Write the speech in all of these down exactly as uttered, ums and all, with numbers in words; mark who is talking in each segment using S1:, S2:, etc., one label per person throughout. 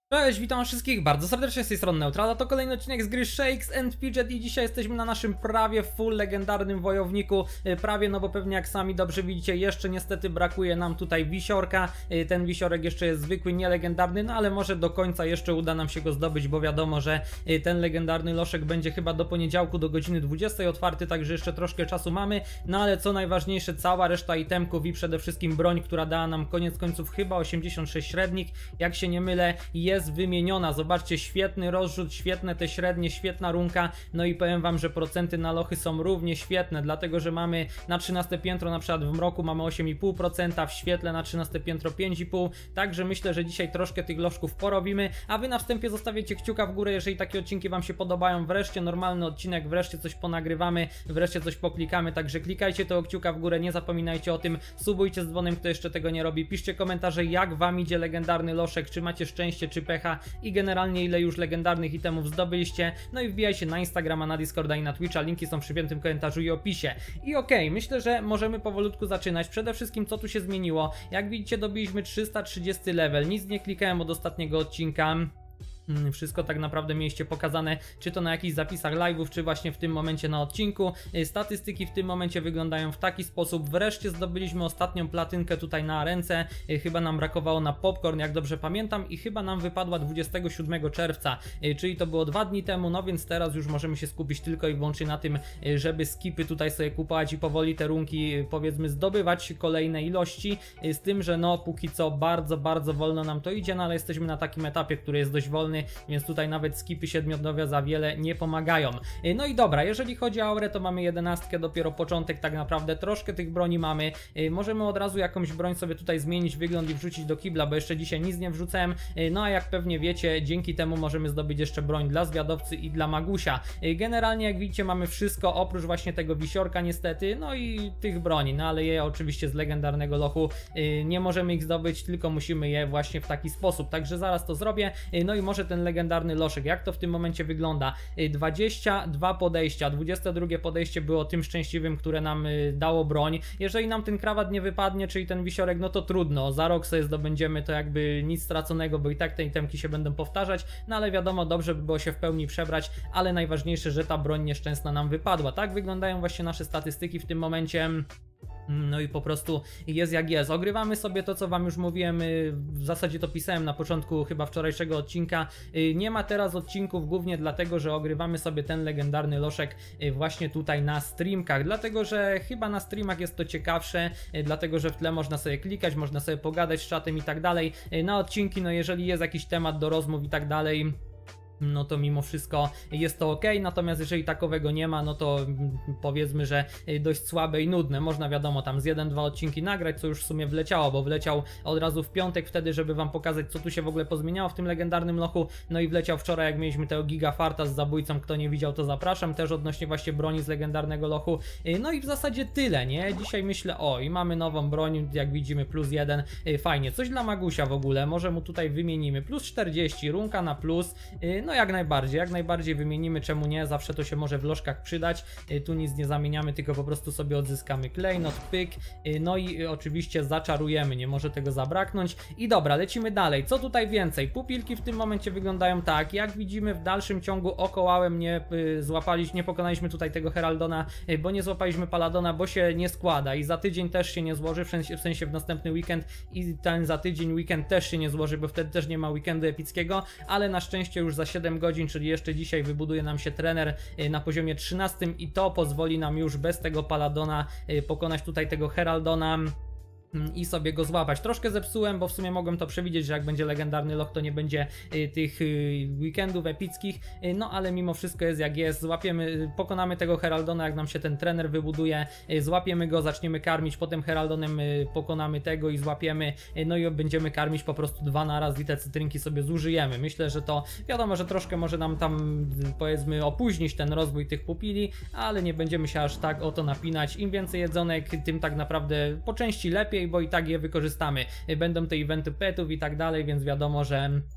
S1: Cześć, witam wszystkich bardzo serdecznie z tej strony Neutrala, to kolejny odcinek z gry Shakes and Fidget i dzisiaj jesteśmy na naszym prawie full legendarnym wojowniku, prawie, no bo pewnie jak sami dobrze widzicie, jeszcze niestety brakuje nam tutaj wisiorka, ten wisiorek jeszcze jest zwykły, nielegendarny, no ale może do końca jeszcze uda nam się go zdobyć, bo wiadomo, że ten legendarny loszek będzie chyba do poniedziałku do godziny dwudziestej otwarty, także jeszcze troszkę czasu mamy, no ale co najważniejsze, cała reszta itemków i przede wszystkim broń, która dała nam koniec końców chyba osiemdziesiąt sześć średnich, jak się nie mylę, jest jest wymieniona. Zobaczcie, świetny rozrzut, świetne te średnie, świetna runka, no i powiem wam, że procenty na lochy są równie świetne, dlatego że mamy na trzynaste piętro na przykład w mroku mamy osiem i pół procent, w świetle na trzynaste piętro pięć i pół procent, także myślę, że dzisiaj troszkę tych lożków porobimy, a wy na wstępie zostawiacie kciuka w górę, jeżeli takie odcinki wam się podobają, wreszcie normalny odcinek, wreszcie coś ponagrywamy, wreszcie coś poklikamy, także klikajcie tego kciuka w górę, nie zapominajcie o tym, subujcie z dzwonem, kto jeszcze tego nie robi, piszcie komentarze, jak wam idzie legendarny loszek, czy macie szczęście, czy pecha i generalnie ile już legendarnych itemów zdobyliście, no i wbijajcie na Instagrama, na Discorda i na Twitcha, linki są przy piętym komentarzu i opisie. I okej, okay, myślę, że możemy powolutku zaczynać. Przede wszystkim co tu się zmieniło, jak widzicie dobiliśmy trzysta trzydziesty level, nic nie klikałem od ostatniego odcinka. Wszystko tak naprawdę mieliście pokazane, czy to na jakichś zapisach live'ów, czy właśnie w tym momencie na odcinku. Statystyki w tym momencie wyglądają w taki sposób. Wreszcie zdobyliśmy ostatnią platynkę tutaj na ręce. Chyba nam brakowało na popcorn, jak dobrze pamiętam, i chyba nam wypadła dwudziestego siódmego czerwca, czyli to było dwa dni temu, no więc teraz już możemy się skupić tylko i wyłącznie na tym, żeby skipy tutaj sobie kupować i powoli te runki, powiedzmy, zdobywać kolejne ilości, z tym, że no póki co bardzo, bardzo wolno nam to idzie, no ale jesteśmy na takim etapie, który jest dość wolny, więc tutaj nawet skipy siedmiodniowe za wiele nie pomagają. No i dobra, jeżeli chodzi o aurę, to mamy jedenastkę, dopiero początek tak naprawdę, troszkę tych broni mamy, możemy od razu jakąś broń sobie tutaj zmienić wygląd i wrzucić do kibla, bo jeszcze dzisiaj nic nie wrzucałem, no a jak pewnie wiecie, dzięki temu możemy zdobyć jeszcze broń dla zwiadowcy i dla magusia. Generalnie jak widzicie mamy wszystko, oprócz właśnie tego wisiorka niestety, no i tych broni, no ale je oczywiście z legendarnego lochu nie możemy ich zdobyć, tylko musimy je właśnie w taki sposób, także zaraz to zrobię, no i może ten legendarny loszek, jak to w tym momencie wygląda. Dwadzieścia dwa podejścia, dwudzieste drugie podejście było tym szczęśliwym, które nam dało broń. Jeżeli nam ten krawat nie wypadnie, czyli ten wisiorek, no to trudno, za rok sobie zdobędziemy, to jakby nic straconego, bo i tak te itemki się będą powtarzać, no ale wiadomo, dobrze by było się w pełni przebrać, ale najważniejsze, że ta broń nieszczęsna nam wypadła. Tak wyglądają właśnie nasze statystyki w tym momencie. No i po prostu jest jak jest. Ogrywamy sobie to, co wam już mówiłem, w zasadzie to pisałem na początku chyba wczorajszego odcinka. Nie ma teraz odcinków głównie dlatego, że ogrywamy sobie ten legendarny loszek właśnie tutaj na streamkach, dlatego że chyba na streamach jest to ciekawsze, dlatego że w tle można sobie klikać, można sobie pogadać z czatem i tak dalej. Na odcinki, no jeżeli jest jakiś temat do rozmów i tak dalej, no to mimo wszystko jest to ok, natomiast jeżeli takowego nie ma, no to powiedzmy, że dość słabe i nudne. Można wiadomo tam z jeden dwa odcinki nagrać, co już w sumie wleciało, bo wleciał od razu w piątek wtedy, żeby wam pokazać, co tu się w ogóle pozmieniało w tym legendarnym lochu, no i wleciał wczoraj, jak mieliśmy tego gigafarta z zabójcą. Kto nie widział, to zapraszam, też odnośnie właśnie broni z legendarnego lochu. No i w zasadzie tyle, nie? Dzisiaj myślę, o, i mamy nową broń, jak widzimy, plus jeden, fajnie, coś dla magusia w ogóle, może mu tutaj wymienimy, plus czterdzieści, runka na plus, no jak najbardziej, jak najbardziej wymienimy, czemu nie, zawsze to się może w lożkach przydać. Tu nic nie zamieniamy, tylko po prostu sobie odzyskamy klejnot, pyk, no i oczywiście zaczarujemy, nie może tego zabraknąć. I dobra, lecimy dalej. Co tutaj więcej? Pupilki w tym momencie wyglądają tak, jak widzimy w dalszym ciągu okołałem nie złapaliśmy, nie pokonaliśmy tutaj tego Heraldona, bo nie złapaliśmy Paladona, bo się nie składa i za tydzień też się nie złoży, w sensie w, sensie w następny weekend i ten za tydzień weekend też się nie złoży, bo wtedy też nie ma weekendu epickiego, ale na szczęście już za siedem godzin, czyli jeszcze dzisiaj wybuduje nam się trener na poziomie trzynastym i to pozwoli nam już bez tego Paladona pokonać tutaj tego Heraldona i sobie go złapać. Troszkę zepsułem, bo w sumie mogłem to przewidzieć, że jak będzie legendarny loch, to nie będzie y, tych y, weekendów epickich, y, no ale mimo wszystko jest jak jest, złapiemy, y, pokonamy tego Heraldona, jak nam się ten trener wybuduje, y, złapiemy go, zaczniemy karmić, potem Heraldonem y, pokonamy tego i złapiemy, y, no i będziemy karmić po prostu dwa na raz i te cytrynki sobie zużyjemy. Myślę, że to wiadomo, że troszkę może nam tam y, powiedzmy opóźnić ten rozwój tych pupili, ale nie będziemy się aż tak o to napinać. Im więcej jedzonek, tym tak naprawdę po części lepiej, bo i tak je wykorzystamy. Będą te eventy petów i tak dalej, więc wiadomo, że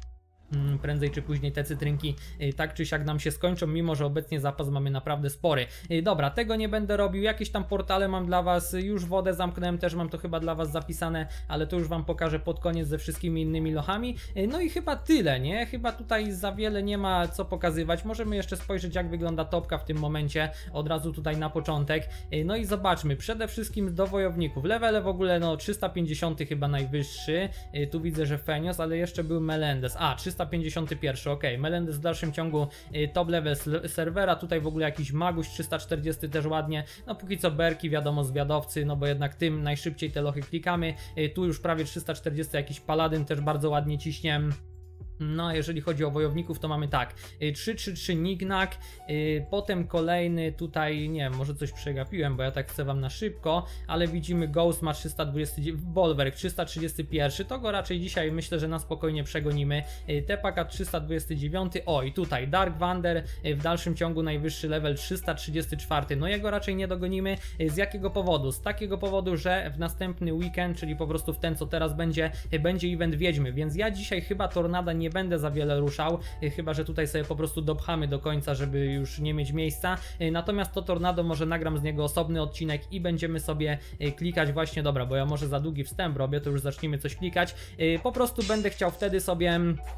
S1: prędzej czy później te cytrynki tak czy siak nam się skończą, mimo że obecnie zapas mamy naprawdę spory. Dobra, tego nie będę robił, jakieś tam portale mam dla was, już wodę zamknąłem, też mam to chyba dla was zapisane, ale to już wam pokażę pod koniec ze wszystkimi innymi lochami. No i chyba tyle, nie? Chyba tutaj za wiele nie ma co pokazywać, możemy jeszcze spojrzeć jak wygląda topka w tym momencie, od razu tutaj na początek. No i zobaczmy, przede wszystkim do wojowników, levele w ogóle no trzysta pięćdziesiąt chyba najwyższy, tu widzę, że Fenios, ale jeszcze był Melendez, a trzysta pięćdziesiąt jeden, ok, Melendez w dalszym ciągu top level serwera, tutaj w ogóle jakiś Maguś trzysta czterdzieści też ładnie, no póki co berki wiadomo zwiadowcy, no bo jednak tym najszybciej te lochy klikamy, tu już prawie trzysta czterdzieści, jakiś Paladyn też bardzo ładnie ciśnie. No, jeżeli chodzi o wojowników, to mamy tak, trzy trzy trzy Nignak, yy, potem kolejny tutaj, nie wiem, może coś przegapiłem, bo ja tak chcę wam na szybko, ale widzimy Ghost ma trzysta dwadzieścia dziewięć, Bolwerk trzysta trzydzieści jeden, to go raczej dzisiaj myślę, że na spokojnie przegonimy. Yy, Tepaka trzysta dwadzieścia dziewięć, o i tutaj Dark Wander, yy, w dalszym ciągu najwyższy level trzysta trzydzieści cztery, no jego raczej nie dogonimy. Yy, z jakiego powodu? Z takiego powodu, że w następny weekend, czyli po prostu w ten co teraz będzie, yy, będzie event Wiedźmy, więc ja dzisiaj chyba Tornada nie będę za wiele ruszał, chyba że tutaj sobie po prostu dopchamy do końca, żeby już nie mieć miejsca. Natomiast to Tornado może nagram z niego osobny odcinek i będziemy sobie klikać właśnie, dobra, bo ja może za długi wstęp robię, to już zacznijmy coś klikać. Po prostu będę chciał wtedy sobie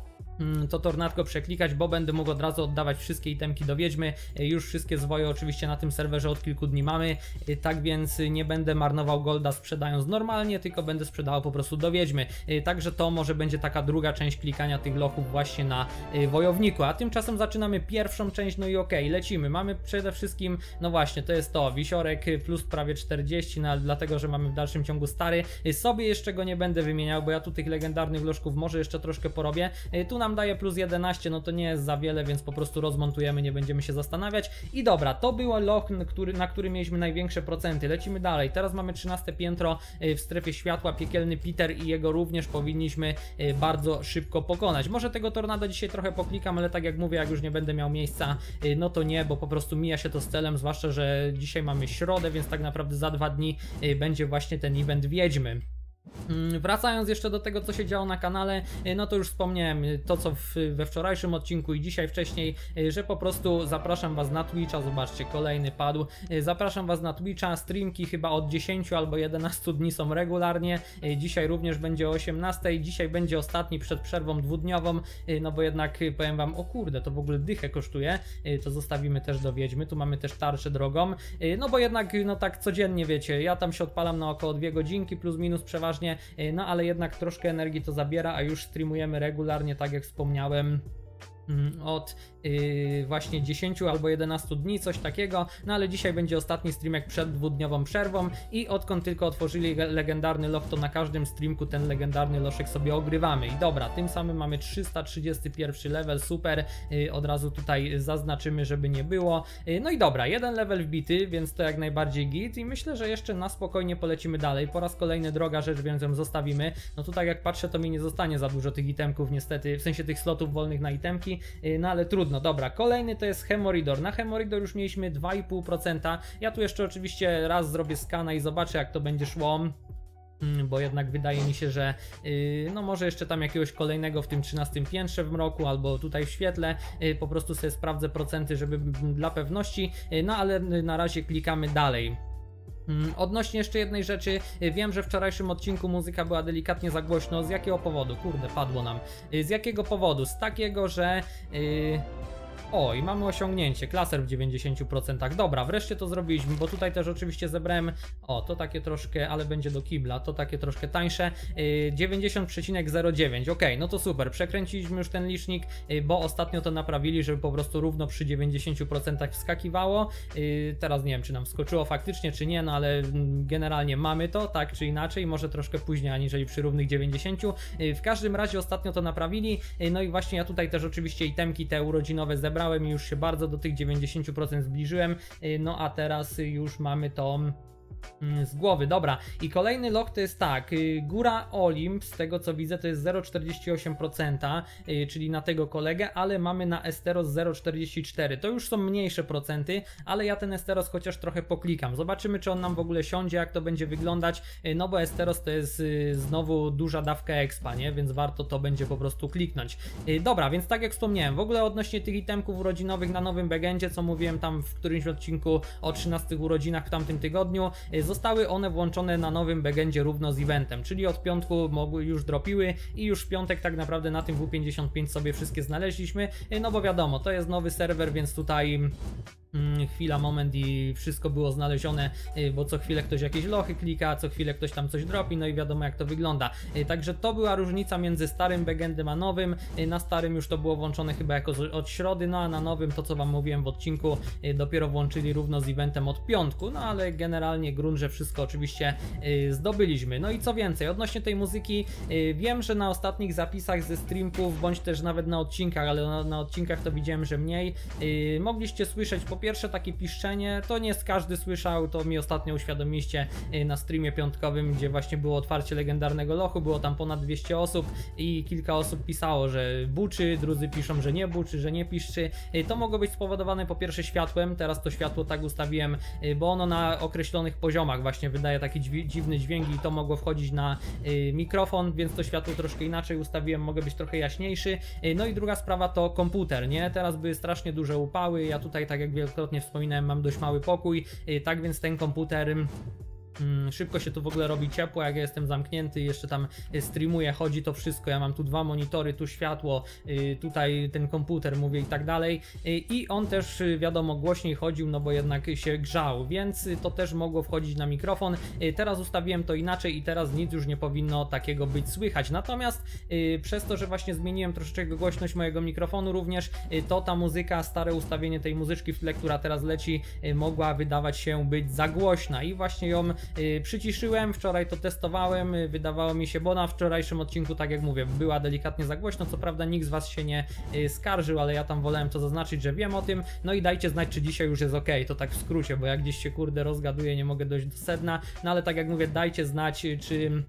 S1: to tornadko przeklikać, bo będę mógł od razu oddawać wszystkie itemki do Wiedźmy. Już wszystkie zwoje oczywiście na tym serwerze od kilku dni mamy, tak więc nie będę marnował golda sprzedając normalnie, tylko będę sprzedawał po prostu do Wiedźmy. Także to może będzie taka druga część klikania tych lochów właśnie na wojowniku, a tymczasem zaczynamy pierwszą część, no i okej, okay, lecimy. Mamy przede wszystkim, no właśnie, to jest to, wisiorek plus prawie czterdzieści, no ale dlatego, że mamy w dalszym ciągu stary. Sobie jeszcze go nie będę wymieniał, bo ja tu tych legendarnych lożków może jeszcze troszkę porobię. Tu nam daje plus jedenaście, no to nie jest za wiele, więc po prostu rozmontujemy, nie będziemy się zastanawiać. I dobra, to był loch, który, na który mieliśmy największe procenty. Lecimy dalej, teraz mamy trzynaste piętro w strefie światła, piekielny Peter i jego również powinniśmy bardzo szybko pokonać. Może tego tornado dzisiaj trochę poklikam, ale tak jak mówię, jak już nie będę miał miejsca, no to nie, bo po prostu mija się to z celem, zwłaszcza, że dzisiaj mamy środę, więc tak naprawdę za dwa dni będzie właśnie ten event Wiedźmy. Wracając jeszcze do tego, co się działo na kanale, no to już wspomniałem to, co w, we wczorajszym odcinku i dzisiaj wcześniej, że po prostu zapraszam was na Twitcha, zobaczcie, kolejny padł, zapraszam was na Twitcha, streamki chyba od dziesięciu albo jedenastu dni są regularnie, dzisiaj również będzie o osiemnastej, dzisiaj będzie ostatni przed przerwą dwudniową, no bo jednak powiem wam, o kurde, to w ogóle dychę kosztuje, to zostawimy też do Wiedźmy, tu mamy też tarczę drogą, no bo jednak, no tak codziennie wiecie, ja tam się odpalam na około dwie godzinki plus minus przeważnie, no ale jednak troszkę energii to zabiera, a już streamujemy regularnie, tak jak wspomniałem, od yy, właśnie dziesięciu albo jedenastu dni, coś takiego, no ale dzisiaj będzie ostatni streamek przed dwudniową przerwą i odkąd tylko otworzyli legendarny loch, to na każdym streamku ten legendarny loszek sobie ogrywamy. I dobra, tym samym mamy trzysta trzydziesty pierwszy level, super, yy, od razu tutaj zaznaczymy, żeby nie było. Yy, no i dobra, jeden level wbity, więc to jak najbardziej git i myślę, że jeszcze na spokojnie polecimy dalej. Po raz kolejny droga rzecz, więc ją zostawimy. No tutaj jak patrzę, to mi nie zostanie za dużo tych itemków niestety, w sensie tych slotów wolnych na itemki, no ale trudno. Dobra, kolejny to jest Hemoridor. Na Hemoridor już mieliśmy dwa i pół procent. Ja tu jeszcze oczywiście raz zrobię skana i zobaczę, jak to będzie szło, bo jednak wydaje mi się, że yy, no może jeszcze tam jakiegoś kolejnego w tym trzynastym piętrze w mroku, albo tutaj w świetle, yy, po prostu sobie sprawdzę procenty, żeby dla pewności, yy, no ale na razie klikamy dalej. Odnośnie jeszcze jednej rzeczy, wiem, że w wczorajszym odcinku muzyka była delikatnie za głośno. Z jakiego powodu? Kurde, padło nam. Z jakiego powodu? Z takiego, że... Yy... O, i mamy osiągnięcie, klaser w dziewięćdziesięciu procentach. Dobra, wreszcie to zrobiliśmy, bo tutaj też oczywiście zebrałem, o, to takie troszkę, ale będzie do kibla, to takie troszkę tańsze, yy, dziewięćdziesiąt przecinek zero dziewięć, ok, no to super, przekręciliśmy już ten licznik, yy, bo ostatnio to naprawili, żeby po prostu równo przy dziewięćdziesięciu procentach wskakiwało. Yy, teraz nie wiem, czy nam wskoczyło faktycznie, czy nie, no ale generalnie mamy to, tak czy inaczej, może troszkę później, aniżeli przy równych dziewięćdziesięciu. Yy, w każdym razie ostatnio to naprawili, yy, no i właśnie ja tutaj też oczywiście itemki te urodzinowe zebrałem i już się bardzo do tych dziewięćdziesięciu procent zbliżyłem, no a teraz już mamy to z głowy, dobra. I kolejny loch to jest tak, Góra Olimp, z tego co widzę to jest zero przecinek czterdzieści osiem procent, czyli na tego kolegę, ale mamy na Esteros zero przecinek czterdzieści cztery. To już są mniejsze procenty, ale ja ten Esteros chociaż trochę poklikam. Zobaczymy, czy on nam w ogóle siądzie, jak to będzie wyglądać, no bo Esteros to jest znowu duża dawka expa, nie? Więc warto to będzie po prostu kliknąć. Dobra, więc tak jak wspomniałem, w ogóle odnośnie tych itemków urodzinowych na nowym backendzie, co mówiłem tam w którymś odcinku o trzynastych urodzinach w tamtym tygodniu, zostały one włączone na nowym backendzie równo z eventem, czyli od piątku mogły już dropiły i już w piątek tak naprawdę na tym W pięćdziesiąt pięć sobie wszystkie znaleźliśmy, no bo wiadomo, to jest nowy serwer, więc tutaj chwila, moment i wszystko było znalezione, bo co chwilę ktoś jakieś lochy klika, co chwilę ktoś tam coś dropi, no i wiadomo jak to wygląda. Także to była różnica między starym backendem a nowym. Na starym już to było włączone chyba jako od środy, no a na nowym, to co wam mówiłem w odcinku, dopiero włączyli równo z eventem od piątku, no ale generalnie grunt, że wszystko oczywiście zdobyliśmy. No i co więcej, odnośnie tej muzyki, wiem, że na ostatnich zapisach ze streamków, bądź też nawet na odcinkach, ale na, na odcinkach to widziałem, że mniej, mogliście słyszeć po pierwsze takie piszczenie, to nie każdy słyszał, to mi ostatnio uświadomiliście na streamie piątkowym, gdzie właśnie było otwarcie legendarnego lochu, było tam ponad dwieście osób i kilka osób pisało, że buczy, drudzy piszą, że nie buczy, że nie piszczy. To mogło być spowodowane po pierwsze światłem, teraz to światło tak ustawiłem, bo ono na określonych poziomach właśnie wydaje taki dziwny dźwięk i to mogło wchodzić na mikrofon, więc to światło troszkę inaczej ustawiłem, mogę być trochę jaśniejszy. No i druga sprawa to komputer, nie? Teraz były strasznie duże upały, ja tutaj tak jak wielokrotnie wspominałem, mam dość mały pokój, tak więc ten komputer szybko się tu w ogóle robi ciepło, jak ja jestem zamknięty, jeszcze tam streamuję, chodzi to wszystko, ja mam tu dwa monitory, tu światło, tutaj ten komputer, mówię i tak dalej, i on też wiadomo głośniej chodził, no bo jednak się grzał, więc to też mogło wchodzić na mikrofon. Teraz ustawiłem to inaczej i teraz nic już nie powinno takiego być słychać, natomiast przez to, że właśnie zmieniłem troszeczkę głośność mojego mikrofonu również, to ta muzyka, stare ustawienie tej muzyczki w tle, która teraz leci, mogła wydawać się być za głośna i właśnie ją przyciszyłem, wczoraj to testowałem, wydawało mi się, bo na wczorajszym odcinku, tak jak mówię, była delikatnie za głośno, co prawda nikt z was się nie skarżył, ale ja tam wolałem to zaznaczyć, że wiem o tym, no i dajcie znać, czy dzisiaj już jest ok, to tak w skrócie, bo jak gdzieś się kurde rozgaduję, nie mogę dojść do sedna, no ale tak jak mówię, dajcie znać, czy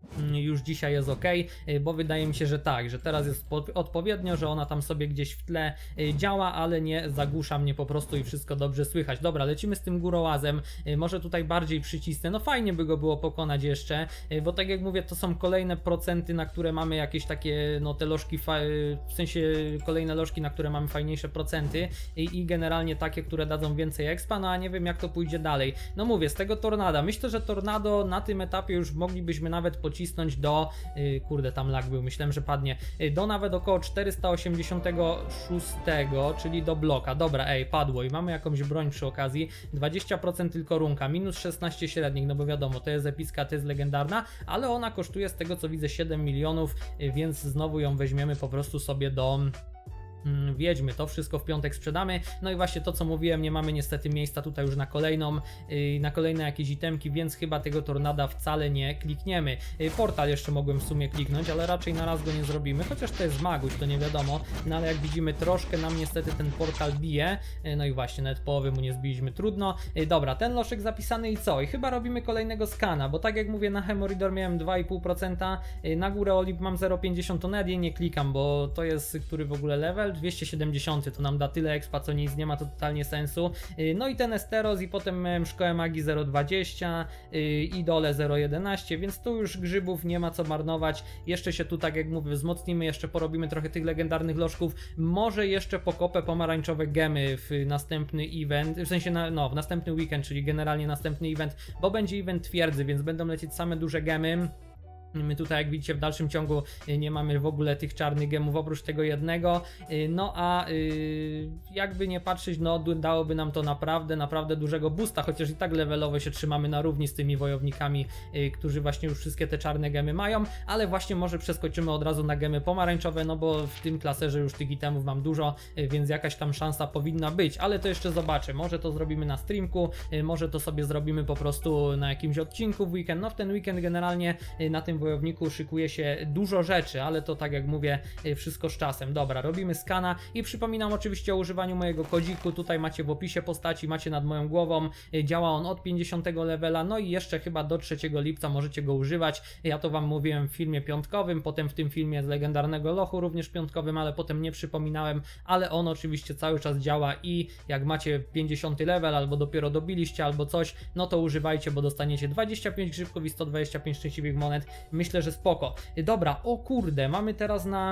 S1: już dzisiaj jest ok, bo wydaje mi się, że tak, że teraz jest odpowiednio, że ona tam sobie gdzieś w tle działa, ale nie zagłusza mnie po prostu i wszystko dobrze słychać. Dobra, lecimy z tym górołazem, może tutaj bardziej przycisnę, no fajnie by go było pokonać jeszcze, bo tak jak mówię, to są kolejne procenty, na które mamy jakieś takie, no te lożki, w sensie kolejne lożki, na które mamy fajniejsze procenty i, i generalnie takie, które dadzą więcej expa, no a nie wiem jak to pójdzie dalej. No mówię, z tego tornada, myślę, że tornado na tym etapie już moglibyśmy nawet pocisnąć do, yy, kurde tam lag był, myślałem, że padnie, yy, do nawet około czterysta osiemdziesiąt sześć, czyli do bloka. Dobra, ej, padło i mamy jakąś broń przy okazji, dwadzieścia procent tylko runka, minus szesnaście średnich, no bo wiadomo, to jest epicka, to jest legendarna, ale ona kosztuje z tego co widzę siedem milionów, yy, więc znowu ją weźmiemy po prostu sobie do Wiedźmy, to wszystko w piątek sprzedamy. No i właśnie to co mówiłem, nie mamy niestety miejsca tutaj już na kolejną, yy, na kolejne jakieś itemki, więc chyba tego tornada wcale nie klikniemy. Yy, portal jeszcze mogłem w sumie kliknąć, ale raczej na raz go nie zrobimy, chociaż to jest Maguś, to nie wiadomo, no ale jak widzimy troszkę nam niestety ten portal bije, yy, no i właśnie nawet połowy mu nie zbiliśmy, trudno. Yy, dobra, ten loszek zapisany i co? I chyba robimy kolejnego skana, bo tak jak mówię, na Hemorrhoid miałem dwa i pół procent, yy, na Górę Olimp mam zero przecinek pięćdziesiąt, to nawet jej nie klikam, bo to jest który w ogóle level? dwieście siedemdziesiąt, to nam da tyle expa, co nic, nie ma to totalnie sensu. No i ten Esteros i potem miałem Szkołę Magii zero przecinek dwadzieścia, Idole zero przecinek jedenaście, więc tu już grzybów nie ma co marnować. Jeszcze się tu, tak jak mówię, wzmocnimy, jeszcze porobimy trochę tych legendarnych lożków. Może jeszcze pokopę pomarańczowe gemy w następny event, w sensie na, no, w następny weekend, czyli generalnie następny event, bo będzie event twierdzy, więc będą lecieć same duże gemy. My tutaj, jak widzicie, w dalszym ciągu nie mamy w ogóle tych czarnych gemów oprócz tego jednego, no a yy, jakby nie patrzeć, no dałoby nam to naprawdę, naprawdę dużego boosta, chociaż i tak levelowo się trzymamy na równi z tymi wojownikami, yy, którzy właśnie już wszystkie te czarne gemy mają, ale właśnie może przeskoczymy od razu na gemy pomarańczowe, no bo w tym klaserze już tych itemów mam dużo, yy, więc jakaś tam szansa powinna być, ale to jeszcze zobaczę, może to zrobimy na streamku, yy, może to sobie zrobimy po prostu na jakimś odcinku w weekend, no w ten weekend generalnie yy, na tym tym wojowniku szykuje się dużo rzeczy, ale to tak jak mówię, wszystko z czasem. Dobra, robimy skana i przypominam oczywiście o używaniu mojego kodziku, tutaj macie w opisie postaci, macie nad moją głową, działa on od pięćdziesiątego levela, no i jeszcze chyba do trzeciego lipca możecie go używać. Ja to wam mówiłem w filmie piątkowym, potem w tym filmie z legendarnego lochu również piątkowym, ale potem nie przypominałem, ale on oczywiście cały czas działa i jak macie pięćdziesiąty level albo dopiero dobiliście albo coś, no to używajcie, bo dostaniecie dwadzieścia pięć grzybków i sto dwadzieścia pięć szczęśliwych monet. Myślę, że spoko. Dobra, o kurde, mamy teraz na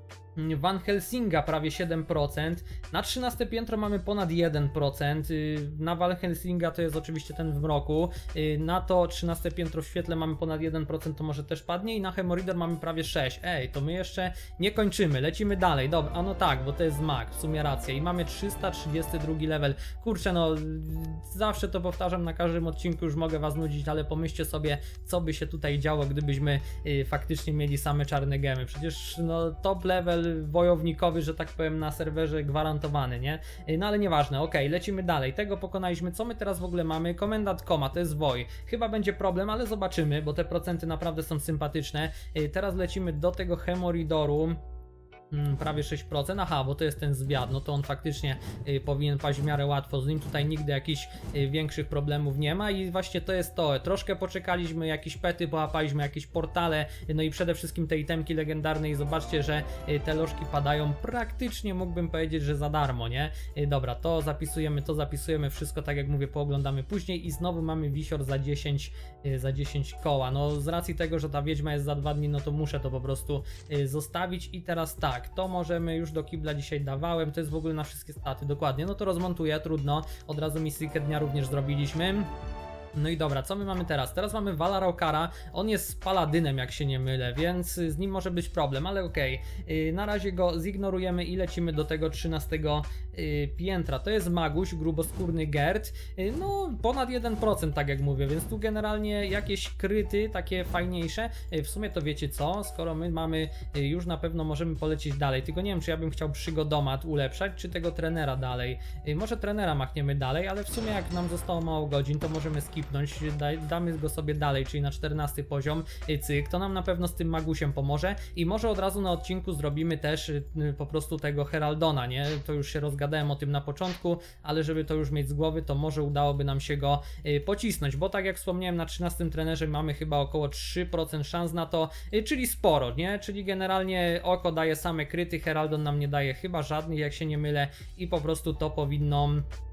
S1: Van Helsinga prawie siedem procent, na trzynaste piętro mamy ponad jeden procent, na Van Helsinga to jest oczywiście ten w mroku, na to trzynaste piętro w świetle mamy ponad jeden procent, to może też padnie i na Hemorrhoider mamy prawie sześć procent. Ej, to my jeszcze nie kończymy, lecimy dalej. Dobra, a no tak, bo to jest mag, w sumie racja i mamy trzysta trzydziesty drugi level. Kurczę, no zawsze to powtarzam na każdym odcinku, już mogę was nudzić, ale pomyślcie sobie, co by się tutaj działo, gdybyśmy y, faktycznie mieli same czarne gemy. Przecież no top level wojownikowy, że tak powiem, na serwerze gwarantowany, nie? No ale nieważne, ok, lecimy dalej. Tego pokonaliśmy. Co my teraz w ogóle mamy? Komendant Koma, to jest woj. Chyba będzie problem, ale zobaczymy, bo te procenty naprawdę są sympatyczne. Teraz lecimy do tego Hemorrhoidoru. Hmm, prawie sześć procent, aha, bo to jest ten zwiad, no to on faktycznie y, powinien paść w miarę łatwo, z nim tutaj nigdy jakichś y, większych problemów nie ma i właśnie to jest to, troszkę poczekaliśmy, jakieś pety połapaliśmy, jakieś portale, no i przede wszystkim te itemki legendarne i zobaczcie, że y, te lożki padają praktycznie, mógłbym powiedzieć, że za darmo, nie? Y, dobra, to zapisujemy, to zapisujemy, wszystko tak jak mówię, pooglądamy później i znowu mamy wisior za dziesięć, y, za dziesięć koła, no z racji tego, że ta wiedźma jest za dwa dni, no to muszę to po prostu y, zostawić i teraz tak. Tak, to możemy już do kibla dzisiaj dawałem, to jest w ogóle na wszystkie staty, dokładnie, no to rozmontuję, trudno, od razu misję dnia również zrobiliśmy. No i dobra, co my mamy teraz? Teraz mamy Valar Okara, on jest paladynem, jak się nie mylę, więc z nim może być problem, ale okej. Okay. Yy, na razie go zignorujemy i lecimy do tego trzynastego yy, piętra. To jest Maguś, gruboskórny Gerd, yy, no ponad jeden procent, tak jak mówię, więc tu generalnie jakieś kryty takie fajniejsze. Yy, w sumie to wiecie co, skoro my mamy, yy, już na pewno możemy polecieć dalej, tylko nie wiem, czy ja bym chciał przygodomat ulepszać, czy tego trenera dalej. Yy, może trenera machniemy dalej, ale w sumie jak nam zostało mało godzin, to możemy skipnąć. Damy go sobie dalej, czyli na czternasty poziom, cyk, to nam na pewno z tym Magusiem pomoże i może od razu na odcinku zrobimy też po prostu tego Heraldona, nie? To już się rozgadałem o tym na początku, ale żeby to już mieć z głowy, to może udałoby nam się go pocisnąć, bo tak jak wspomniałem, na trzynastym trenerze mamy chyba około trzy procent szans na to, czyli sporo, nie? Czyli generalnie oko daje same kryty, Heraldon nam nie daje chyba żadnych, jak się nie mylę i po prostu to powinno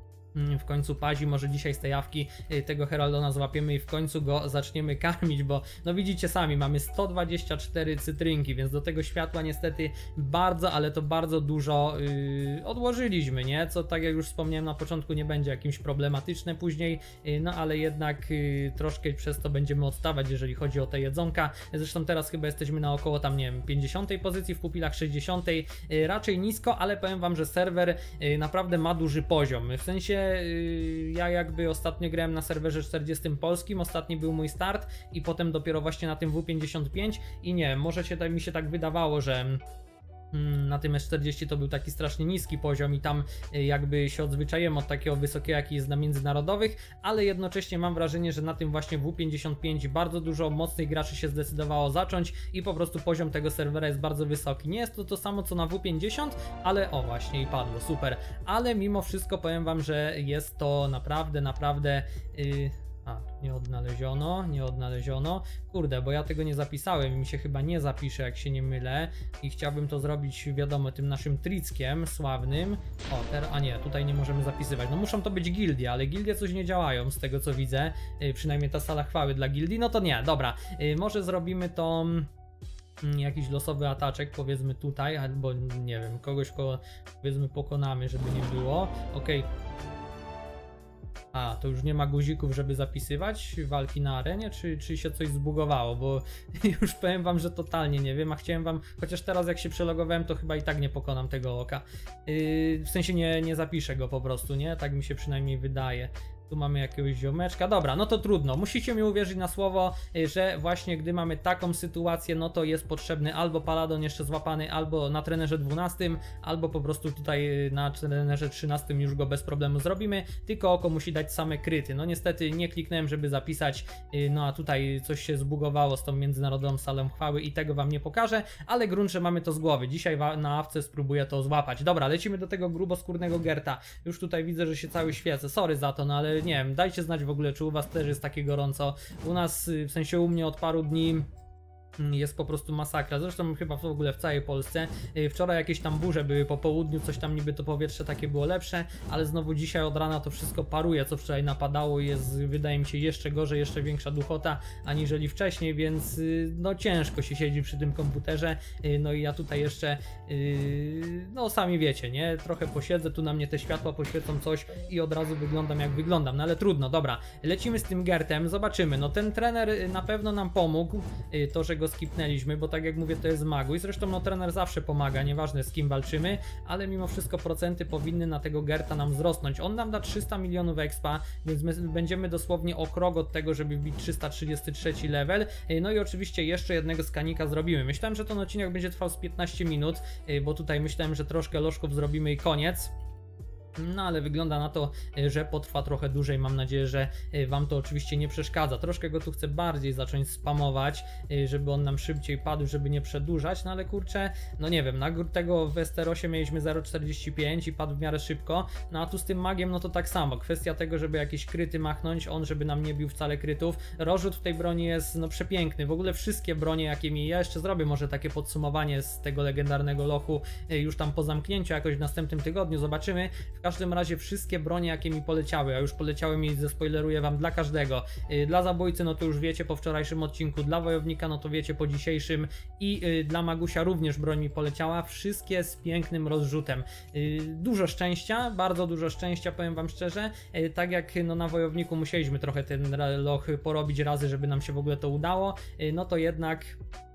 S1: w końcu pazi, może dzisiaj z tej jawki tego Heraldona złapiemy i w końcu go zaczniemy karmić, bo no widzicie sami, mamy sto dwadzieścia cztery cytrynki, więc do tego światła niestety bardzo, ale to bardzo dużo yy, odłożyliśmy, nie? Co tak jak już wspomniałem na początku nie będzie jakimś problematyczne później, yy, no ale jednak yy, troszkę przez to będziemy odstawać, jeżeli chodzi o te jedzonka. Zresztą teraz chyba jesteśmy na około tam, nie wiem, pięćdziesiątej pozycji, w pupilach sześćdziesiątej, yy, raczej nisko, ale powiem wam, że serwer yy, naprawdę ma duży poziom, w sensie ja jakby ostatnio grałem na serwerze czterdziestym polskim, ostatni był mój start i potem dopiero właśnie na tym W pięćdziesiąt pięć i nie wiem, może się, mi się tak wydawało, że na tym S czterdzieści to był taki strasznie niski poziom i tam jakby się odzwyczaiłem od takiego wysokiego, jaki jest na międzynarodowych, ale jednocześnie mam wrażenie, że na tym właśnie W pięćdziesiąt pięć bardzo dużo mocnych graczy się zdecydowało zacząć i po prostu poziom tego serwera jest bardzo wysoki. Nie jest to to samo co na W pięćdziesiąt, ale o właśnie i padło, super. Ale mimo wszystko powiem wam, że jest to naprawdę, naprawdę... Yy... A, nie odnaleziono, nie odnaleziono. Kurde, bo ja tego nie zapisałem i mi się chyba nie zapisze, jak się nie mylę. I chciałbym to zrobić, wiadomo, tym naszym trickiem sławnym. O, teraz, a nie, tutaj nie możemy zapisywać. No muszą to być gildie, ale gildie coś nie działają z tego co widzę. Yy, przynajmniej ta sala chwały dla gildii. No to nie, dobra. Yy, może zrobimy to... jakiś losowy ataczek, powiedzmy tutaj, albo nie wiem, kogoś kogo powiedzmy pokonamy, żeby nie było. Okej. Okay. A, to już nie ma guzików, żeby zapisywać walki na arenie, czy, czy się coś zbugowało, bo już powiem wam, że totalnie nie wiem, a chciałem wam, chociaż teraz jak się przelogowałem, to chyba i tak nie pokonam tego oka. Yy, w sensie nie, nie zapiszę go po prostu, nie? Tak mi się przynajmniej wydaje. Tu mamy jakiegoś ziomeczka. Dobra, no to trudno. Musicie mi uwierzyć na słowo, że właśnie gdy mamy taką sytuację, no to jest potrzebny albo Paladon jeszcze złapany, albo na trenerze dwunastym, albo po prostu tutaj na trenerze trzynastym już go bez problemu zrobimy. Tylko oko musi dać same kryty. No niestety nie kliknąłem, żeby zapisać, no a tutaj coś się zbugowało z tą międzynarodową salą chwały i tego wam nie pokażę, ale grunt, że mamy to z głowy. Dzisiaj na awce spróbuję to złapać. Dobra, lecimy do tego gruboskórnego Gerta. Już tutaj widzę, że się cały świecę. Sorry za to, no ale nie wiem, dajcie znać w ogóle, czy u was też jest takie gorąco. U nas, w sensie u mnie od paru dni jest po prostu masakra, zresztą chyba w ogóle w całej Polsce. Wczoraj jakieś tam burze były po południu, coś tam niby to powietrze takie było lepsze, ale znowu dzisiaj od rana to wszystko paruje, co wczoraj napadało i jest, wydaje mi się, jeszcze gorzej, jeszcze większa duchota aniżeli wcześniej, więc no ciężko się siedzi przy tym komputerze. No i ja tutaj jeszcze, no sami wiecie, nie? Trochę posiedzę, tu na mnie te światła poświecą coś i od razu wyglądam jak wyglądam, no ale trudno, dobra, lecimy z tym Gertem, zobaczymy. No ten trener na pewno nam pomógł, to, że go skipnęliśmy, bo tak jak mówię, to jest Maguś. Zresztą no trener zawsze pomaga, nieważne z kim walczymy, ale mimo wszystko procenty powinny na tego Gerta nam wzrosnąć. On nam da trzysta milionów expa, więc my będziemy dosłownie o krok od tego, żeby wbić trzysta trzydziesty trzeci level. No i oczywiście jeszcze jednego skanika zrobimy. Myślałem, że ten odcinek będzie trwał z piętnaście minut, bo tutaj myślałem, że troszkę lożków zrobimy i koniec. No ale wygląda na to, że potrwa trochę dłużej, mam nadzieję, że wam to oczywiście nie przeszkadza. Troszkę go tu chcę bardziej zacząć spamować, żeby on nam szybciej padł, żeby nie przedłużać, no ale kurczę, no nie wiem, na tego w Westerosie mieliśmy zero przecinek czterdzieści pięć i padł w miarę szybko, no a tu z tym magiem no to tak samo, kwestia tego, żeby jakieś kryty machnąć, on żeby nam nie bił wcale krytów. Rozrzut w tej broni jest no przepiękny, w ogóle wszystkie bronie jakie mi, ja jeszcze zrobię może takie podsumowanie z tego legendarnego lochu już tam po zamknięciu jakoś w następnym tygodniu, zobaczymy. W każdym razie wszystkie bronie jakie mi poleciały, a już poleciały mi, zaspoileruję wam, dla każdego. Yy, dla zabójcy no to już wiecie po wczorajszym odcinku, dla wojownika no to wiecie po dzisiejszym i yy, dla Magusia również broń mi poleciała, wszystkie z pięknym rozrzutem. Yy, dużo szczęścia, bardzo dużo szczęścia, powiem wam szczerze, yy, tak jak no, na wojowniku musieliśmy trochę ten loch porobić razy, żeby nam się w ogóle to udało, yy, no to jednak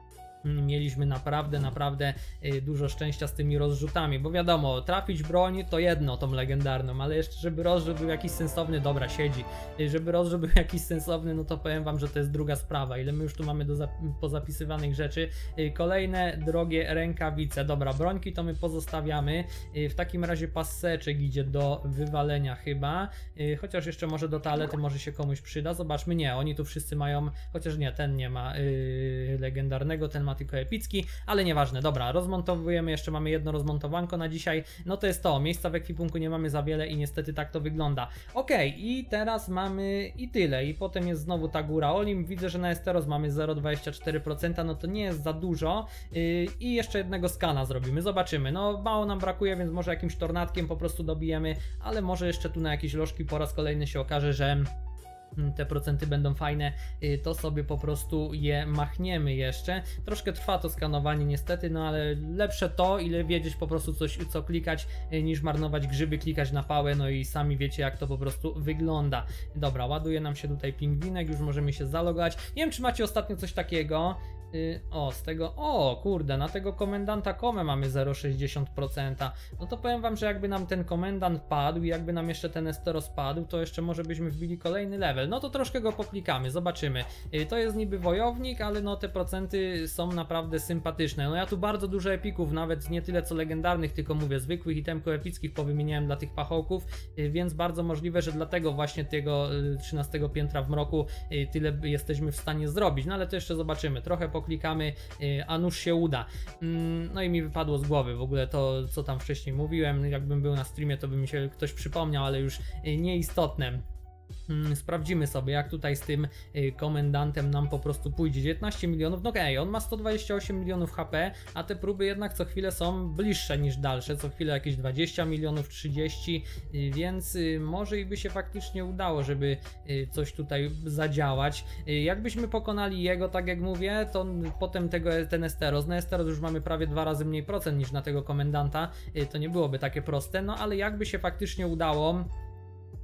S1: mieliśmy naprawdę, naprawdę dużo szczęścia z tymi rozrzutami, bo wiadomo, trafić broń to jedno, tą legendarną, ale jeszcze żeby rozrzut był jakiś sensowny, dobra, siedzi, żeby rozrzut był jakiś sensowny, no to powiem wam, że to jest druga sprawa, ile my już tu mamy do zap pozapisywanych rzeczy. Kolejne drogie rękawice, dobra, brońki to my pozostawiamy, w takim razie paseczek idzie do wywalenia chyba, chociaż jeszcze może do toalety może się komuś przyda, zobaczmy, nie, oni tu wszyscy mają, chociaż nie, ten nie ma yy, legendarnego, ten ma tylko epicki, ale nieważne, dobra, rozmontowujemy, jeszcze mamy jedno rozmontowanko na dzisiaj, no to jest to, miejsca w ekwipunku nie mamy za wiele i niestety tak to wygląda. Ok, i teraz mamy i tyle, i potem jest znowu ta góra Olim, widzę, że na Esteros mamy zero przecinek dwadzieścia cztery procent, no to nie jest za dużo yy, i jeszcze jednego skana zrobimy, zobaczymy, no mało nam brakuje, więc może jakimś tornadkiem po prostu dobijemy, ale może jeszcze tu na jakieś lożki po raz kolejny się okaże, że te procenty będą fajne, to sobie po prostu je machniemy jeszcze. Troszkę trwa to skanowanie niestety, no ale lepsze to, ile wiedzieć po prostu coś, co klikać, niż marnować grzyby, klikać na pałę, no i sami wiecie jak to po prostu wygląda. Dobra, ładuje nam się tutaj pingwinek, już możemy się zalogować. Nie wiem, czy macie ostatnio coś takiego. O, z tego, o kurde, na tego komendanta Kome mamy zero przecinek sześćdziesiąt procent. No to powiem wam, że jakby nam ten komendant padł i jakby nam jeszcze ten Esteros padł, to jeszcze może byśmy wbili kolejny level. No to troszkę go poklikamy, zobaczymy. To jest niby wojownik, ale no te procenty są naprawdę sympatyczne. No ja tu bardzo dużo epików, nawet nie tyle co legendarnych, tylko mówię zwykłych itemków epickich powymieniałem dla tych pachołków, więc bardzo możliwe, że dlatego właśnie tego trzynastego piętra w mroku tyle jesteśmy w stanie zrobić. No ale to jeszcze zobaczymy, trochę po klikamy, a nuż się uda. No i mi wypadło z głowy w ogóle to, co tam wcześniej mówiłem. Jakbym był na streamie, to by mi się ktoś przypomniał, ale już nieistotne. Sprawdzimy sobie, jak tutaj z tym komendantem nam po prostu pójdzie. dziewiętnaście milionów, no okej, okay, on ma sto dwadzieścia osiem milionów H P, a te próby jednak co chwilę są bliższe niż dalsze, co chwilę jakieś dwadzieścia milionów, trzydzieści, więc może i by się faktycznie udało, żeby coś tutaj zadziałać. Jakbyśmy pokonali jego, tak jak mówię, to potem tego, ten Esteros, na Esteros już mamy prawie dwa razy mniej procent niż na tego komendanta, to nie byłoby takie proste, no ale jakby się faktycznie udało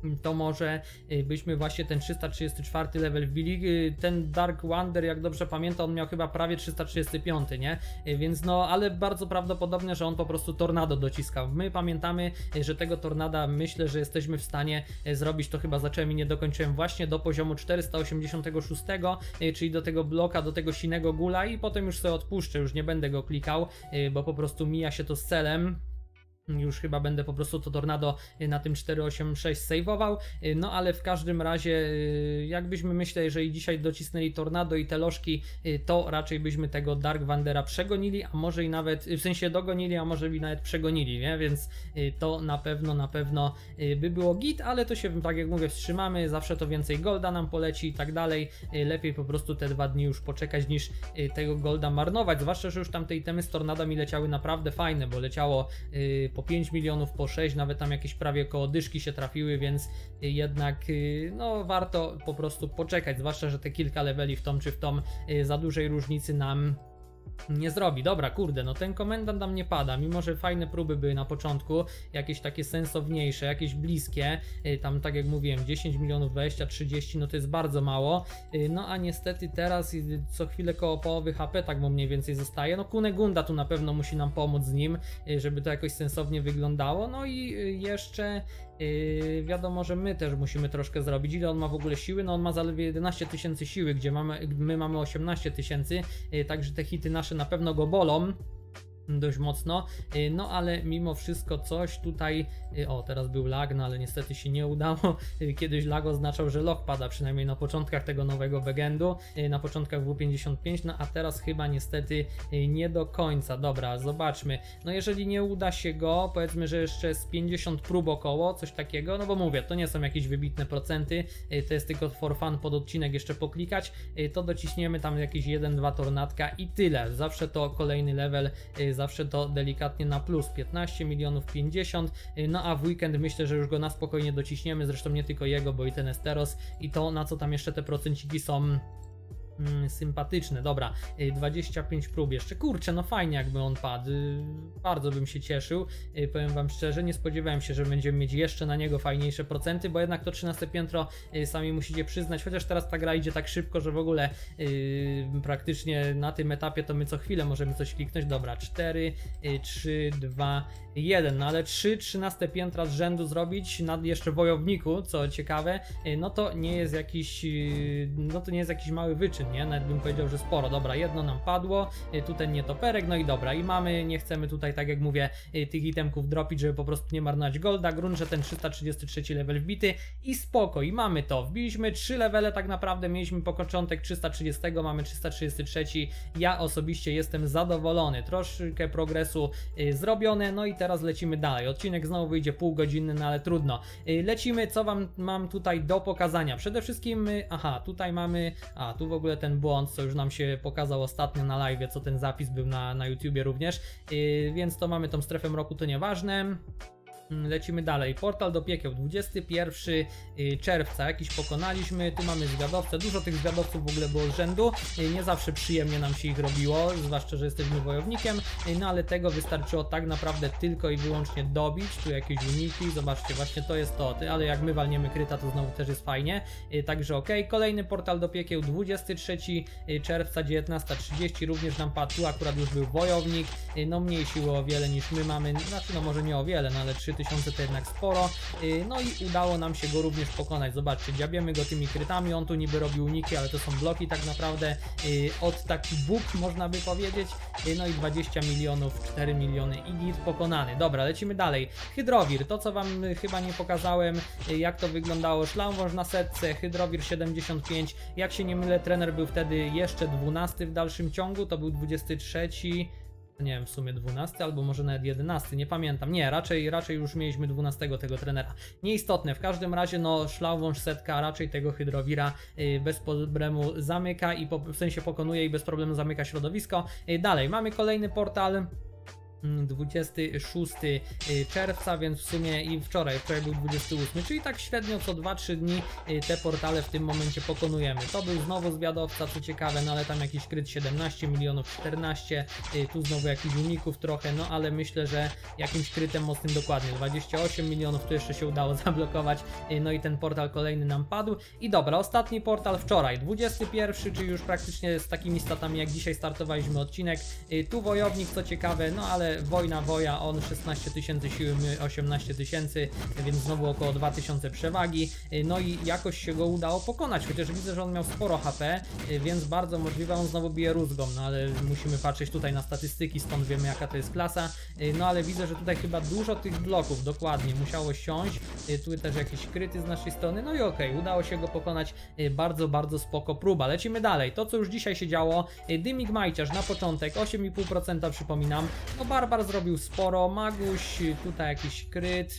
S1: to może byśmy właśnie ten trzysta trzydziesty czwarty level wbili. Ten Dark Wonder, jak dobrze pamiętam, on miał chyba prawie trzysta trzydziesty piąty, nie? Więc no, ale bardzo prawdopodobne, że on po prostu tornado dociskał. My pamiętamy, że tego tornada myślę, że jesteśmy w stanie zrobić, to chyba zacząłem i nie dokończyłem, właśnie do poziomu czterysta osiemdziesiątego szóstego, czyli do tego bloka, do tego sinego gula i potem już sobie odpuszczę, już nie będę go klikał, bo po prostu mija się to z celem. Już chyba będę po prostu to tornado na tym cztery osiem sześć saveował, no ale w każdym razie jakbyśmy myśleli, że i dzisiaj docisnęli tornado i te lożki, to raczej byśmy tego Dark Wandera przegonili, a może i nawet, w sensie dogonili, a może i nawet przegonili, nie? Więc to na pewno, na pewno by było git, ale to się, tak jak mówię, wstrzymamy, zawsze to więcej golda nam poleci i tak dalej, lepiej po prostu te dwa dni już poczekać niż tego golda marnować, zwłaszcza, że już tam te itemy z tornada mi leciały naprawdę fajne, bo leciało po pięć milionów, po sześć, nawet tam jakieś prawie koło dyszki się trafiły, więc jednak no warto po prostu poczekać, zwłaszcza, że te kilka leveli w tą czy w tą za dużej różnicy nam nie zrobi. Dobra, kurde, no ten komendant nam nie pada, mimo że fajne próby były na początku, jakieś takie sensowniejsze, jakieś bliskie, tam tak jak mówiłem, dziesięć milionów, dwadzieścia, trzydzieści, no to jest bardzo mało, no a niestety teraz co chwilę koło połowy H P tak mu mniej więcej zostaje, no Kunegunda tu na pewno musi nam pomóc z nim, żeby to jakoś sensownie wyglądało, no i jeszcze Yy, wiadomo, że my też musimy troszkę zrobić. Ile on ma w ogóle siły? No on ma zaledwie jedenaście tysięcy siły, gdzie mamy, my mamy osiemnaście tysięcy, yy, także te hity nasze na pewno go bolą dość mocno, no ale mimo wszystko coś tutaj, o teraz był lag, no ale niestety się nie udało, kiedyś lag oznaczał, że loch pada, przynajmniej na początkach tego nowego weekendu, na początkach W pięćdziesiąt pięć, no a teraz chyba niestety nie do końca. Dobra, zobaczmy, no jeżeli nie uda się go, powiedzmy, że jeszcze z pięćdziesiąt prób około, coś takiego, no bo mówię, to nie są jakieś wybitne procenty, to jest tylko for fun pod odcinek jeszcze poklikać, to dociśniemy tam jakieś jeden dwa tornadka i tyle, zawsze to kolejny level, zawsze to delikatnie na plus, piętnaście milionów, pięćdziesiąt, no a w weekend myślę, że już go na spokojnie dociśniemy, zresztą nie tylko jego, bo i ten Esteros i to, na co tam jeszcze te procenciki są Mm, sympatyczne. Dobra, dwadzieścia pięć prób jeszcze, kurczę, no fajnie jakby on padł, bardzo bym się cieszył, powiem wam szczerze, nie spodziewałem się, że będziemy mieć jeszcze na niego fajniejsze procenty, bo jednak to trzynaste piętro sami musicie przyznać, chociaż teraz ta gra idzie tak szybko, że w ogóle yy, praktycznie na tym etapie to my co chwilę możemy coś kliknąć. Dobra, cztery, trzy, dwa, jeden, no ale trzy trzynaste piętra z rzędu zrobić nad jeszcze wojowniku, co ciekawe, no to nie jest jakiś, no to nie jest jakiś mały wyczyn, nie? Nawet bym powiedział, że sporo. Dobra, jedno nam padło, tutaj nietoperek, no i dobra, i mamy, nie chcemy tutaj, tak jak mówię, tych itemków dropić, żeby po prostu nie marnować golda, grunt, że ten trzysta trzydziesty trzeci level wbity i spoko, i mamy to, wbiliśmy trzy levele tak naprawdę, mieliśmy po początek trzysta trzydzieści, mamy trzysta trzydziesty trzy, ja osobiście jestem zadowolony, troszkę progresu y, zrobione, no i teraz lecimy dalej, odcinek znowu wyjdzie półgodzinny, no ale trudno, y, lecimy, co wam mam tutaj do pokazania, przede wszystkim, y, aha, tutaj mamy, a tu w ogóle ten błąd, co już nam się pokazał ostatnio na live, co ten zapis był na, na YouTubie również, yy, więc to mamy tą strefę mroku, to nieważne. Lecimy dalej, portal do piekieł, dwudziestego pierwszego czerwca, jakiś pokonaliśmy, tu mamy zwiadowcę, dużo tych zwiadowców w ogóle było z rzędu, nie zawsze przyjemnie nam się ich robiło, zwłaszcza, że jesteśmy wojownikiem, no ale tego wystarczyło tak naprawdę tylko i wyłącznie dobić, tu jakieś uniki, zobaczcie, właśnie to jest to, ale jak my walniemy kryta, to znowu też jest fajnie, także ok, kolejny portal do piekieł, dwudziestego trzeciego czerwca, dziewiętnasta trzydzieści, również nam padł, tu akurat już był wojownik, no mniej siły o wiele niż my mamy, znaczy no może nie o wiele, no ale trzy tysiące to jednak sporo, no i udało nam się go również pokonać, zobaczcie, dziabiemy go tymi krytami, on tu niby robi uniki, ale to są bloki tak naprawdę, od taki bóg można by powiedzieć, no i dwadzieścia milionów, cztery miliony i git pokonany. Dobra, lecimy dalej, Hydrowir, to co wam chyba nie pokazałem, jak to wyglądało, szlaumwąż na setce, Hydrowir siedemdziesiąt pięć, jak się nie mylę, trener był wtedy jeszcze dwunasty w dalszym ciągu, to był dwudziesty trzeci, nie wiem, w sumie dwunasty albo może nawet jedenasty, nie pamiętam, nie, raczej, raczej już mieliśmy dwunastego tego trenera, nieistotne, w każdym razie no szlauwąż setka raczej tego Hydrowira y, bez problemu zamyka i po, w sensie pokonuje i bez problemu zamyka środowisko. Y, dalej, mamy kolejny portal dwudziestego szóstego czerwca, więc w sumie i wczoraj, wczoraj był dwudziesty ósmy, czyli tak średnio co dwa trzy dni te portale w tym momencie pokonujemy. To był znowu zwiadowca, co ciekawe, no ale tam jakiś kryt siedemnaście milionów, czternaście, tu znowu jakichś uników trochę, no ale myślę, że jakimś krytem mocnym dokładnie, dwadzieścia osiem milionów, tu jeszcze się udało zablokować, no i ten portal kolejny nam padł. I dobra, ostatni portal wczoraj, dwudziesty pierwszy, czyli już praktycznie z takimi statami jak dzisiaj startowaliśmy odcinek, tu wojownik, co ciekawe, no ale wojna woja, on szesnaście tysięcy siły, my osiemnaście tysięcy, więc znowu około dwa tysiące przewagi, no i jakoś się go udało pokonać, chociaż widzę, że on miał sporo H P, więc bardzo możliwe, on znowu bije rózgą, no ale musimy patrzeć tutaj na statystyki, stąd wiemy jaka to jest klasa, no ale widzę, że tutaj chyba dużo tych bloków dokładnie musiało siąść, tu też jakieś kryty z naszej strony, no i okej, okay, udało się go pokonać, bardzo, bardzo spoko próba. Lecimy dalej, to co już dzisiaj się działo, Dymik Majciarz na początek, osiem i pół procent przypominam, no Barbar zrobił sporo, Maguś, tutaj jakiś kryt,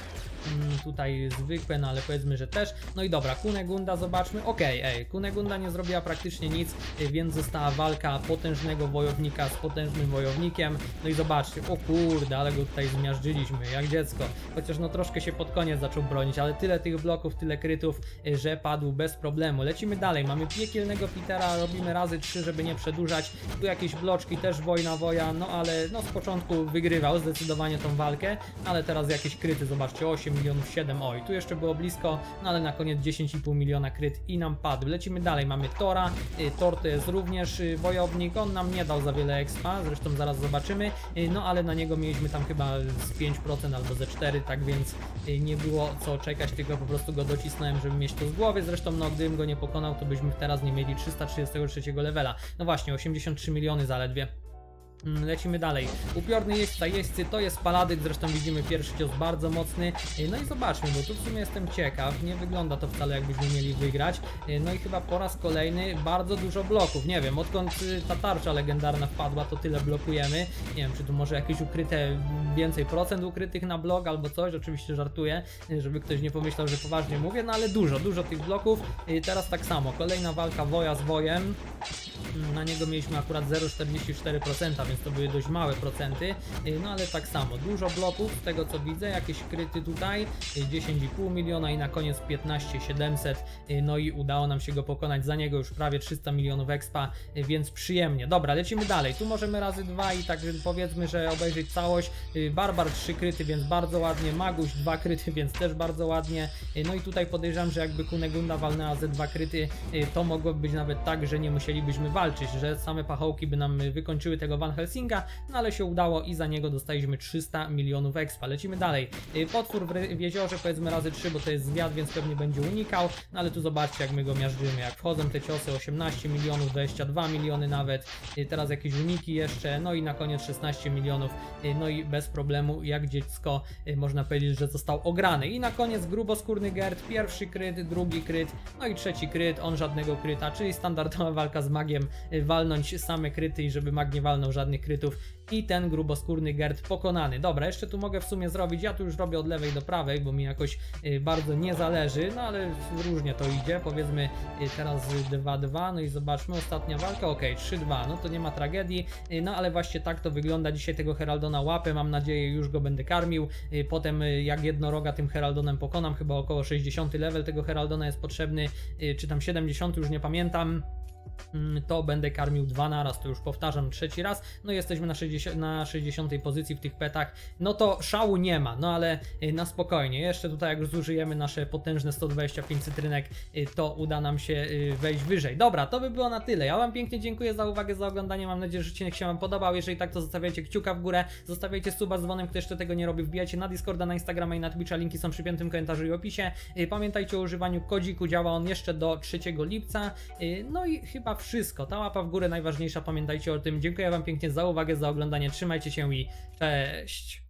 S1: tutaj zwykłe, no ale powiedzmy, że też. No i dobra, Kunegunda zobaczmy. Okej, okay, ej, Kunegunda nie zrobiła praktycznie nic, więc została walka potężnego wojownika z potężnym wojownikiem. No i zobaczcie, o kurde, ale go tutaj zmiażdżyliśmy, jak dziecko. Chociaż no troszkę się pod koniec zaczął bronić, ale tyle tych bloków, tyle krytów, że padł bez problemu. Lecimy dalej, mamy piekielnego Petera, robimy razy trzy, żeby nie przedłużać. Tu jakieś bloczki, też wojna woja, no ale no z początku wygrywał zdecydowanie tą walkę, ale teraz jakieś kryty, zobaczcie, osiem milionów, siedem, oj, tu jeszcze było blisko, no ale na koniec dziesięć i pół miliona kryt i nam padł. Lecimy dalej, mamy Tora, Tor to jest również wojownik, on nam nie dał za wiele expa, zresztą zaraz zobaczymy, no ale na niego mieliśmy tam chyba z pięć procent albo ze cztery procent, tak więc nie było co czekać, tylko po prostu go docisnąłem, żeby mieć to z głowy, zresztą no gdybym go nie pokonał, to byśmy teraz nie mieli trzysta trzydziestego trzeciego levela, no właśnie, osiemdziesiąt trzy miliony zaledwie. Lecimy dalej. Upiorny jeźdźca, jeźdźcy to jest paladyk, zresztą widzimy pierwszy cios bardzo mocny. No i zobaczmy, bo tu w sumie jestem ciekaw, nie wygląda to wcale jakbyśmy mieli wygrać. No i chyba po raz kolejny bardzo dużo bloków, nie wiem, odkąd ta tarcza legendarna wpadła, to tyle blokujemy. Nie wiem, czy tu może jakieś ukryte, więcej procent ukrytych na blok albo coś, oczywiście żartuję, żeby ktoś nie pomyślał, że poważnie mówię, no ale dużo, dużo tych bloków. Teraz tak samo, kolejna walka woja z wojem. Na niego mieliśmy akurat zero przecinek czterdzieści cztery procent, więc to były dość małe procenty, no ale tak samo, dużo bloków z tego co widzę, jakieś kryty tutaj, dziesięć i pół miliona i na koniec piętnaście tysięcy siedemset, no i udało nam się go pokonać, za niego już prawie trzysta milionów expa, więc przyjemnie. Dobra, lecimy dalej, tu możemy razy dwa i tak powiedzmy, że obejrzeć całość. Barbar trzy kryty, więc bardzo ładnie, Maguś dwa kryty, więc też bardzo ładnie, no i tutaj podejrzewam, że jakby Kunegunda walnęła ze dwa kryty, to mogłoby być nawet tak, że nie musielibyśmy walczyć, że same pachołki by nam wykończyły tego Van Helsinga, no ale się udało i za niego dostaliśmy trzysta milionów expa. Lecimy dalej. Potwór w jeziorze, powiedzmy razy trzy, bo to jest zwiat, więc pewnie będzie unikał, no ale tu zobaczcie, jak my go miażdżymy, jak wchodzą te ciosy, osiemnaście milionów, dwadzieścia dwa miliony nawet, teraz jakieś uniki jeszcze, no i na koniec szesnaście milionów, no i bez problemu, jak dziecko, można powiedzieć, że został ograny. I na koniec gruboskórny Gerd, pierwszy kryt, drugi kryt, no i trzeci kryt, on żadnego kryta, czyli standardowa walka z magiem, walnąć same kryty i żeby mag nie walnął żadnych krytów i ten gruboskórny Gerd pokonany. Dobra, jeszcze tu mogę w sumie zrobić, ja tu już robię od lewej do prawej, bo mi jakoś y, bardzo nie zależy, no ale różnie to idzie, powiedzmy y, teraz dwa dwa, no i zobaczmy, ostatnia walka, ok, trzy dwa, no to nie ma tragedii, y, no ale właśnie tak to wygląda, dzisiaj tego Heraldona łapę, mam nadzieję już go będę karmił, y, potem y, jak jednoroga tym Heraldonem pokonam, chyba około sześćdziesiąty level tego Heraldona jest potrzebny, y, czy tam siedemdziesiąty, już nie pamiętam, to będę karmił dwa na raz, to już powtarzam trzeci raz, no jesteśmy na, sześćdziesiątej, na sześćdziesiątej pozycji w tych petach, no to szału nie ma, no ale na spokojnie, jeszcze tutaj jak zużyjemy nasze potężne sto dwadzieścia pięć cytrynek, to uda nam się wejść wyżej. Dobra, to by było na tyle, ja wam pięknie dziękuję za uwagę, za oglądanie, mam nadzieję, że odcinek się wam podobał, jeżeli tak, to zostawiajcie kciuka w górę, zostawiajcie suba z dzwonem, kto jeszcze tego nie robi, wbijajcie na Discorda, na Instagrama i na Twitcha, linki są przy piętym komentarzu i opisie, pamiętajcie o używaniu kodziku, działa on jeszcze do trzeciego lipca, no i chyba wszystko. Ta łapa w górę najważniejsza, pamiętajcie o tym. Dziękuję wam pięknie za uwagę, za oglądanie, trzymajcie się i cześć!